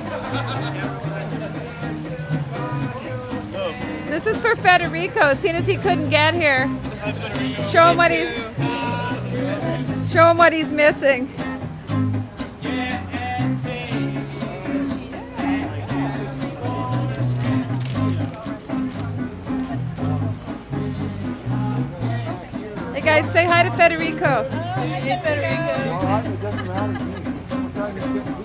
This is for Federico, seeing as he couldn't get here. Show him what he's missing. Hey guys, say hi to Federico. Hi, Federico. Well, it doesn't matter to me.